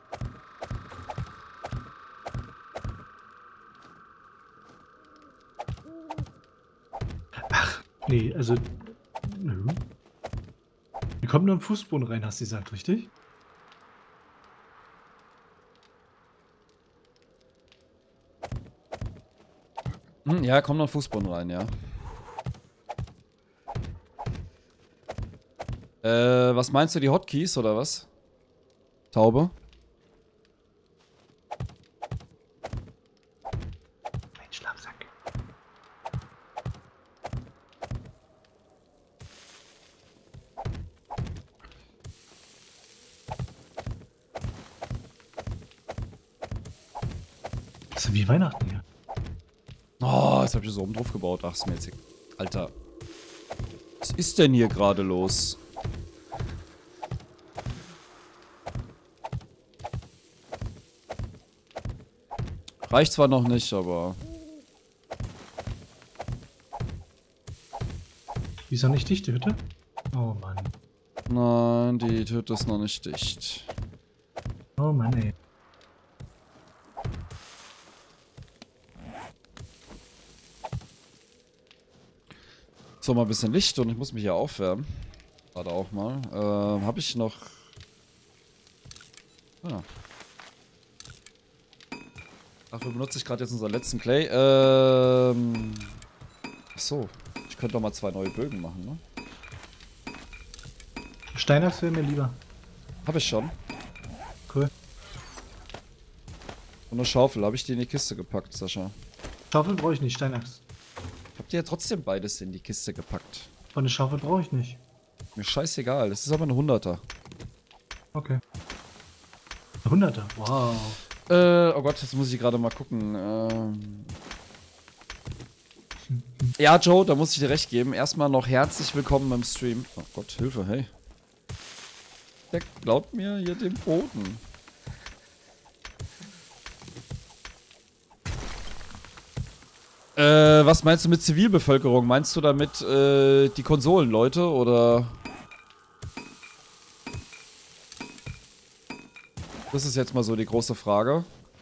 Ach, nee, also. Nö. Wir kommen nur im Fußboden rein, hast du gesagt, richtig? Hm, ja, komm noch Fußboden rein, ja. Äh, was meinst du, die Hotkeys oder was? Taube? Ein Schlafsack. Das ist wie Weihnachten hier. Oh, jetzt hab ich so oben drauf gebaut. Ach, ist mir jetzt... Alter. Was ist denn hier gerade los? Reicht zwar noch nicht, aber... Die ist ja nicht dicht, die Hütte? Oh Mann. Nein, die Tür ist noch nicht dicht. Oh Mann, ey. So, mal ein bisschen Licht und ich muss mich hier aufwärmen. Gerade auch mal. Ähm, habe ich noch... Ah. Dafür benutze ich gerade jetzt unseren letzten Clay. Ähm... Achso. Ich könnte doch mal zwei neue Bögen machen, ne? Steinachs wäre mir lieber. Habe ich schon. Cool. Und eine Schaufel. Habe ich die in die Kiste gepackt, Sascha? Schaufel brauche ich nicht, Steinachs. Habt ihr ja trotzdem beides in die Kiste gepackt. Und eine Schaufel brauche ich nicht. Mir scheißegal. Das ist aber eine Hunderter. Okay. Hunderter, wow. Äh, oh Gott, jetzt muss ich gerade mal gucken. Ähm ja, Joe, da muss ich dir recht geben. Erstmal noch herzlich willkommen beim Stream. Oh Gott, Hilfe, hey. Der klaut mir hier den Boden. Äh, was meinst du mit Zivilbevölkerung? Meinst du damit äh, die Konsolenleute oder? Das ist jetzt mal so die große Frage.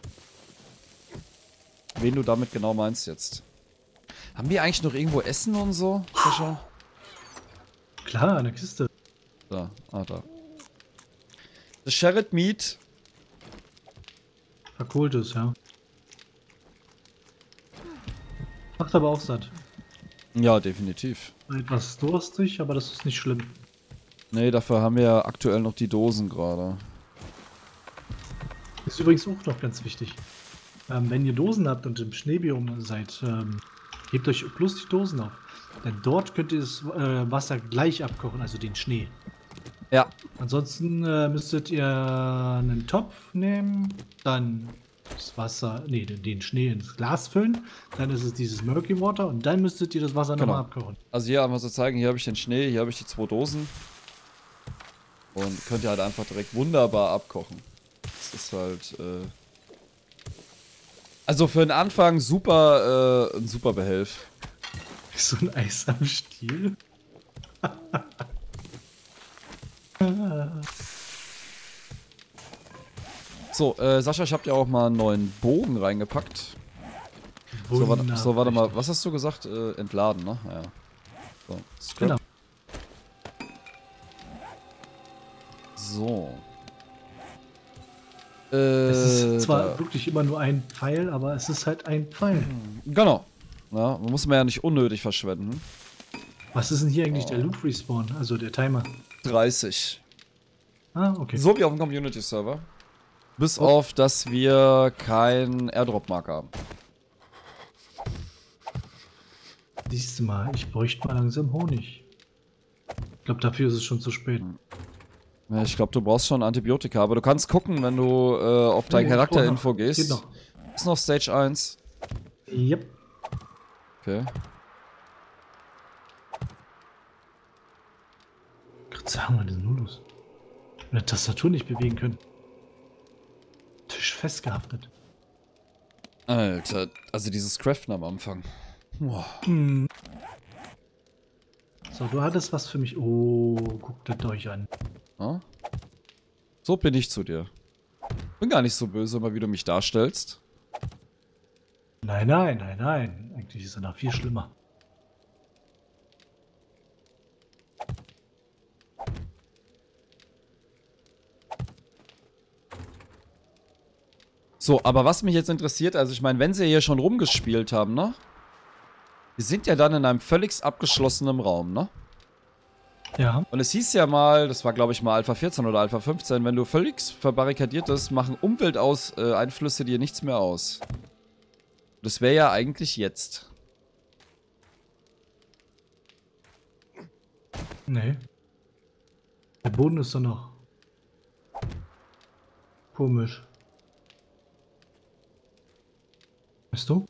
Wen du damit genau meinst jetzt. Haben wir eigentlich noch irgendwo Essen und so, Sascha? Klar, eine Kiste. Da, ah, da. The Sherrod Meat. Verkohltes, ja. Macht aber auch satt. Ja, definitiv. Etwas durstig, aber das ist nicht schlimm. Nee, dafür haben wir ja aktuell noch die Dosen gerade. Ist übrigens auch noch ganz wichtig. Ähm, wenn ihr Dosen habt und im Schneebiom seid, ähm, gebt euch bloß die Dosen auf. Denn dort könnt ihr das äh, Wasser gleich abkochen, also den Schnee. Ja. Ansonsten äh, müsstet ihr einen Topf nehmen, dann das Wasser, nee, den, den Schnee ins Glas füllen, dann ist es dieses Murky Water und dann müsstet ihr das Wasser Genau. nochmal abkochen. Also hier einfach so zeigen, hier habe ich den Schnee, hier habe ich die zwei Dosen. Und könnt ihr halt einfach direkt wunderbar abkochen. Das ist halt, äh also für den Anfang super, äh, ein super Behelf. So ein Eis am Stiel. So, äh, Sascha, ich habe dir auch mal einen neuen Bogen reingepackt. So, warte, so, warte mal, was hast du gesagt? Äh, entladen, ne? Ja. So, Scrap. Genau. So. Äh, Es ist zwar da. wirklich immer nur ein Pfeil, aber es ist halt ein Pfeil. Genau. Ja, man muss man ja nicht unnötig verschwenden. Was ist denn hier eigentlich der Loot Respawn? Also der Timer. dreißig. Ah, okay. So wie auf dem Community-Server. Bis Oh. auf, dass wir keinen Airdrop-Marker haben. Siehst du mal, ich bräuchte mal langsam Honig. Ich glaube, dafür ist es schon zu spät. Ja, ich glaube, du brauchst schon Antibiotika, aber du kannst gucken, wenn du äh, auf dein Nee, ich brauch Charakterinfo noch. gehst. Geht noch. Ist noch Stage eins. Yep. Okay. Gerade sagen wir den Nulus. Eine Tastatur nicht bewegen können. Tisch festgehaftet. Alter, also dieses Craften am Anfang. Boah. Hm. So, du hattest was für mich. Oh, guckt das euch an. Ja? So bin ich zu dir. Bin gar nicht so böse, immer wie du mich darstellst. Nein, nein, nein, nein. Eigentlich ist er noch viel schlimmer. So, aber was mich jetzt interessiert, also ich meine, wenn sie hier schon rumgespielt haben, ne? Wir sind ja dann in einem völlig abgeschlossenen Raum, ne? Ja. Und es hieß ja mal, das war glaube ich mal Alpha vierzehn oder Alpha fünfzehn, wenn du völlig verbarrikadiert bist, machen Umwelteinflüsse dir nichts mehr aus. Das wäre ja eigentlich jetzt. Nee. Der Boden ist doch noch komisch. Weißt du?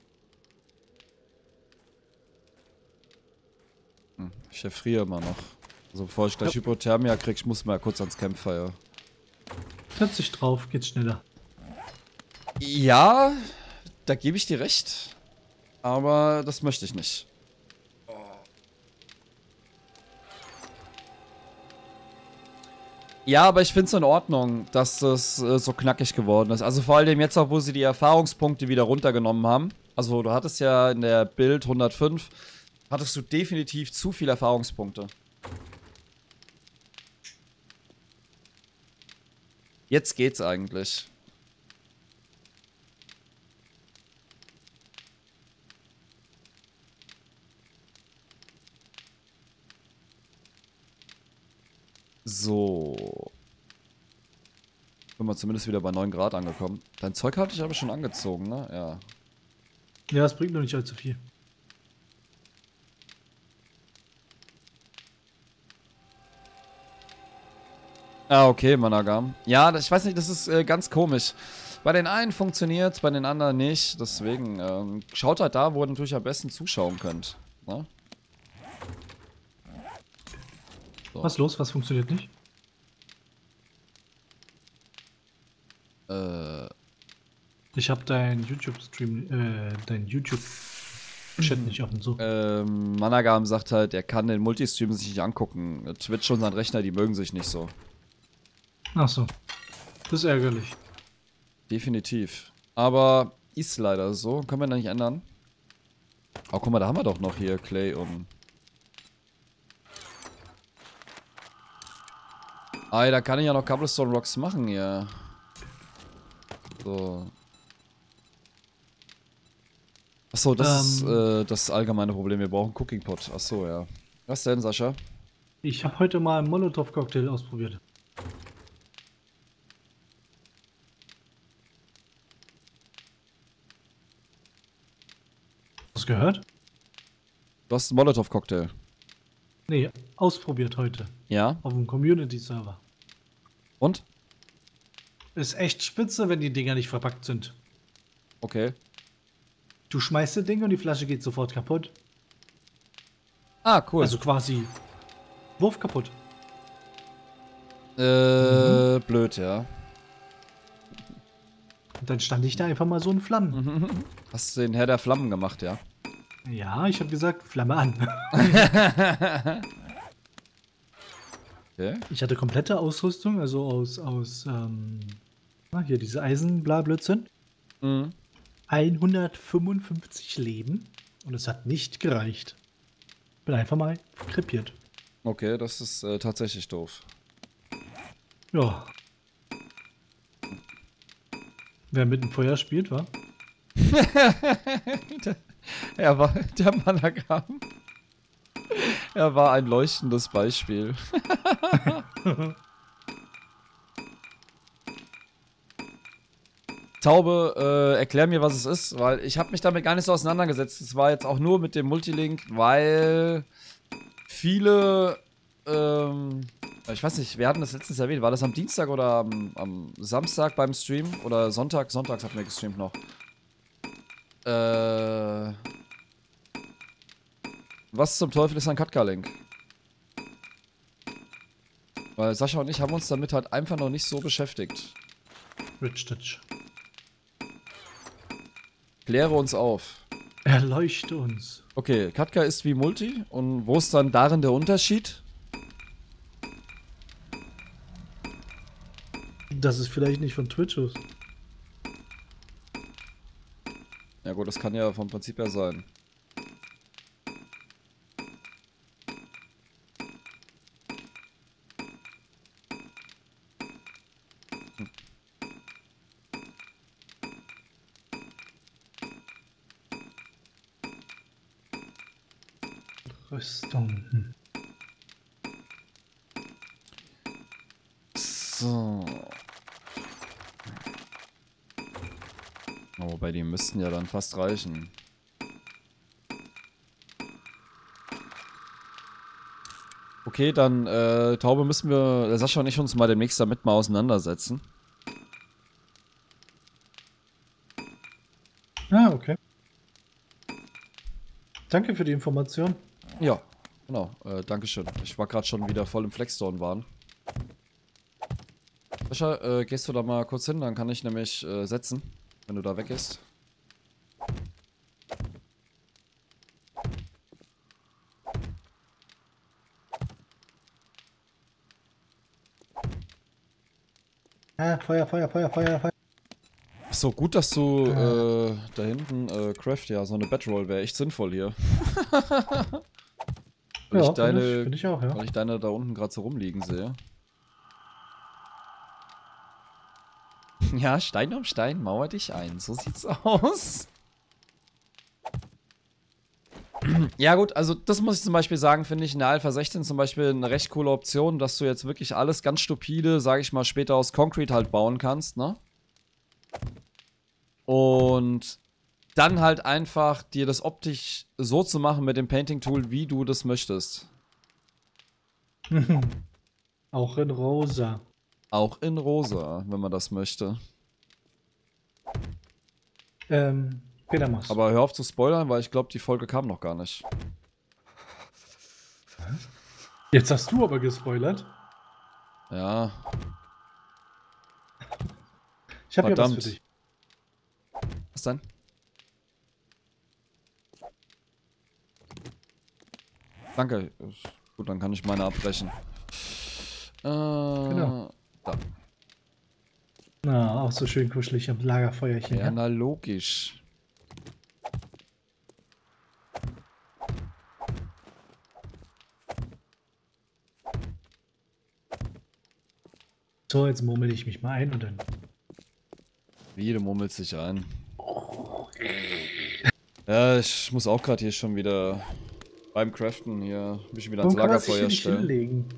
Hm, ich erfriere immer noch. Also bevor ich gleich Ja. Hypothermia krieg, ich muss mal kurz ans Campfire. Setz dich drauf, geht schneller. Ja, da gebe ich dir recht. Aber das möchte ich nicht. Ja, aber ich finde es in Ordnung, dass das äh, so knackig geworden ist. Also vor allem jetzt auch, wo sie die Erfahrungspunkte wieder runtergenommen haben. Also du hattest ja in der Bild hundertfünf, hattest du definitiv zu viele Erfahrungspunkte. Jetzt geht's eigentlich. So. Sind wir zumindest wieder bei neun Grad angekommen. Dein Zeug hatte ich aber schon angezogen, ne? Ja. Ja, es bringt noch nicht allzu viel. Ah, okay, Managam. Ja, das- ich weiß nicht, das ist äh, ganz komisch. Bei den einen funktioniert, bei den anderen nicht. Deswegen, ähm, schaut halt da, wo ihr natürlich am besten zuschauen könnt. Ne? So. Was ist los? Was funktioniert nicht? Äh, Ich habe deinen YouTube-Stream, äh, deinen YouTube-Chat nicht offen so. ähm, Managam sagt halt, er kann den Multistream sich nicht angucken. Twitch und sein Rechner, die mögen sich nicht so. Ach so. Das ist ärgerlich. Definitiv. Aber ist leider so. Können wir da nicht ändern. Oh, guck mal, da haben wir doch noch hier Clay und... Ah, da kann ich ja noch Cobblestone Rocks machen, ja. So. Achso, das Ähm. ist äh, das allgemeine Problem. Wir brauchen Cooking Pot. Achso, ja. Was denn, Sascha? Ich habe heute mal einen Molotow-Cocktail ausprobiert. Hast du gehört? Du hast einen Molotov-Cocktail. Nee, ausprobiert heute. Ja? Auf dem Community-Server. Und? Ist echt spitze, wenn die Dinger nicht verpackt sind. Okay. Du schmeißt das Ding und die Flasche geht sofort kaputt. Ah, cool. Also quasi Wurf kaputt. Äh, mhm. blöd, ja. Und dann stand ich da einfach mal so in Flammen. Mhm. Hast du den Herr der Flammen gemacht, ja? Ja, ich habe gesagt, Flamme an. Okay. Ich hatte komplette Ausrüstung, also aus, aus ähm, na, hier diese Eisenblablötzinn. Mhm. hundertfünfundfünfzig Leben und es hat nicht gereicht. Bin einfach mal krepiert. Okay, das ist äh, tatsächlich doof. Ja. Wer mit dem Feuer spielt, war? Er war der Managam. Er war ein leuchtendes Beispiel. Taube, äh, erklär mir, was es ist, weil ich habe mich damit gar nicht so auseinandergesetzt. Es war jetzt auch nur mit dem Multilink, weil viele, ähm, ich weiß nicht, wir hatten das letztens erwähnt, war das am Dienstag oder am, am Samstag beim Stream? Oder Sonntag? Sonntags hatten wir gestreamt noch. Äh, was zum Teufel ist ein Katka-Link? Weil Sascha und ich haben uns damit halt einfach noch nicht so beschäftigt. Rich Stitch. Kläre uns auf. Erleuchte uns. Okay, Katka ist wie Multi. Und wo ist dann darin der Unterschied? Das ist vielleicht nicht von Twitch aus. Ja gut, das kann ja vom Prinzip her sein. Rüstung. Hm. So. Oh, wobei die müssten ja dann fast reichen. Okay, dann, äh, Taube, müssen wir, der Sascha und ich uns mal demnächst damit mal auseinandersetzen. Ah, okay. Danke für die Information. Ja, genau, äh, dankeschön. Ich war gerade schon wieder voll im Flexstone-Wahn. Sascha, äh, gehst du da mal kurz hin, dann kann ich nämlich äh, setzen, wenn du da weg bist. Ah, Feuer, Feuer, Feuer, Feuer, Feuer. So gut, dass du äh, da hinten äh, Craft, ja, so eine Bedroll wäre echt sinnvoll hier. weil Ja, ich deine, finde ich, find ich auch, ja. weil ich deine da unten gerade so rumliegen sehe. Ja, Stein um Stein, mauer dich ein. So sieht's aus. Ja gut, also das muss ich zum Beispiel sagen, finde ich in der Alpha sechzehn zum Beispiel eine recht coole Option, dass du jetzt wirklich alles ganz stupide, sage ich mal, später aus Concrete halt bauen kannst, ne? Und dann halt einfach dir das optisch so zu machen mit dem Painting-Tool, wie du das möchtest. Auch in rosa. Auch in rosa, wenn man das möchte. Ähm, Peter mach's. Aber hör auf zu spoilern, weil ich glaube, die Folge kam noch gar nicht. Jetzt hast du aber gespoilert. Ja. Ich habe ja was für Verdammt. dich. Was denn? Danke. Gut, dann kann ich meine abbrechen. Äh, Genau. Da. Na, auch so schön kuschelig am Lagerfeuerchen. Ja, Ja? na logisch. So, jetzt murmel ich mich mal ein und dann. Wie, du murmelst dich ein. Ja, ich muss auch gerade hier schon wieder beim Craften hier ein bisschen wieder ans Warum kann man sich hier Lagerfeuer nicht stellen. hinlegen?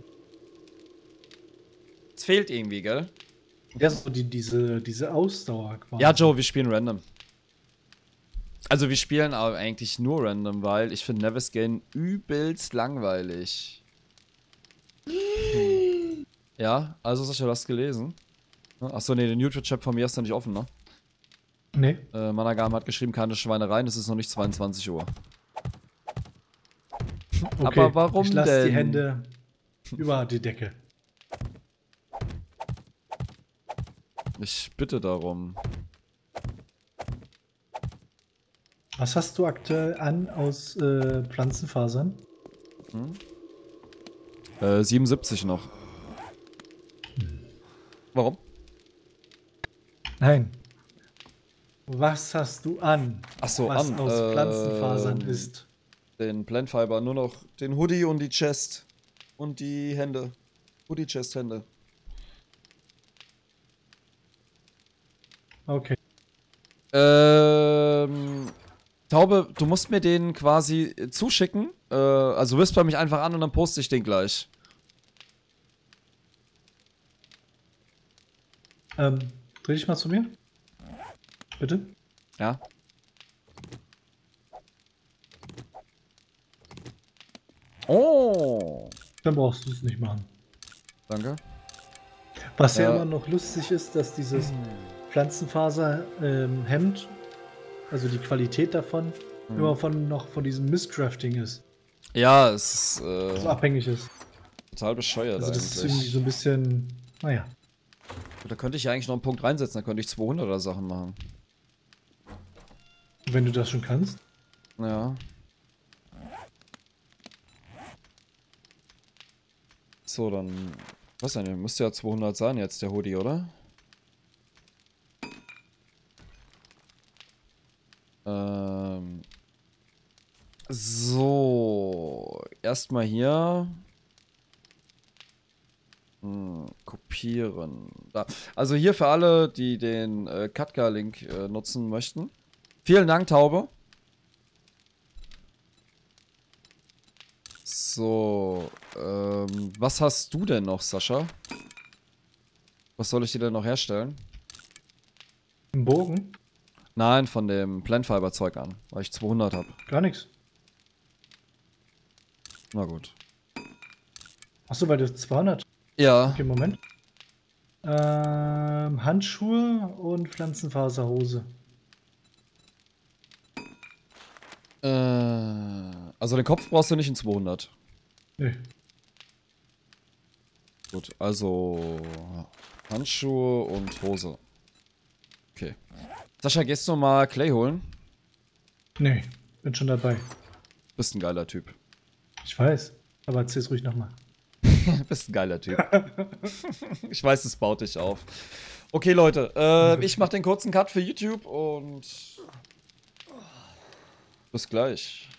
Es fehlt irgendwie, gell? Ja, so die, diese, diese Ausdauer quasi. Ja, Joe, wir spielen random. Also wir spielen aber eigentlich nur random, weil ich finde Nevis Game übelst langweilig. Ja, also Sascha, du hast gelesen. Achso, nee, den YouTube-Chat von mir ist ja nicht offen, ne? Nee. Äh, Managam hat geschrieben, keine Schweinereien, es ist noch nicht zweiundzwanzig Uhr. Okay. Aber warum ich lass denn? die Hände über die Decke. Ich bitte darum. Was hast du aktuell an aus äh, Pflanzenfasern? Hm? Äh, siebenundsiebzig noch. Warum? Nein. Was hast du an, Achso, was an. aus ähm, Pflanzenfasern ist? Den Blendfiber, nur noch den Hoodie und die Chest. Und die Hände. Hoodie, Chest, Hände. Okay. Ähm, Taube, du musst mir den quasi zuschicken. Äh, also whisper mich einfach an und dann poste ich den gleich. Ähm, dreh dich mal zu mir. Bitte? Ja. Oh. Dann brauchst du es nicht machen. Danke. Was ja Ja. immer noch lustig ist, dass dieses Pflanzenfaser-Hemd, ähm, also die Qualität davon, Mhm. immer von noch von diesem Mistcrafting ist. Ja, es ist äh, So abhängig ist. total bescheuert Also das ist eigentlich. irgendwie so ein bisschen, naja. Da könnte ich ja eigentlich noch einen Punkt reinsetzen, da könnte ich zweihunderter Sachen machen. Wenn du das schon kannst. Ja. So, dann... Was denn? Müsste ja zweihundert sein jetzt, der Hoodie, oder? Ähm... So... Erstmal hier... Hm, kopieren. Da. Also hier für alle, die den äh, Katka-Link äh, nutzen möchten. Vielen Dank, Taube. So, ähm, was hast du denn noch, Sascha? Was soll ich dir denn noch herstellen? Im Bogen? Nein, von dem Blendfiber-Zeug an, weil ich zweihundert habe. Gar nichts. Na gut. Achso, weil du zweihundert. Ja, Okay, Moment. Ähm, Handschuhe und Pflanzenfaserhose. äh, also den Kopf brauchst du nicht in zweihundert. Nee. Gut, also Handschuhe und Hose. Okay. Sascha, gehst du mal Clay holen? Nee, bin schon dabei. Bist ein geiler Typ. Ich weiß, aber erzähl's ruhig nochmal. Bist ein geiler Typ. Ich weiß, es baut dich auf. Okay, Leute, äh, ich mach den kurzen Cut für YouTube und bis gleich.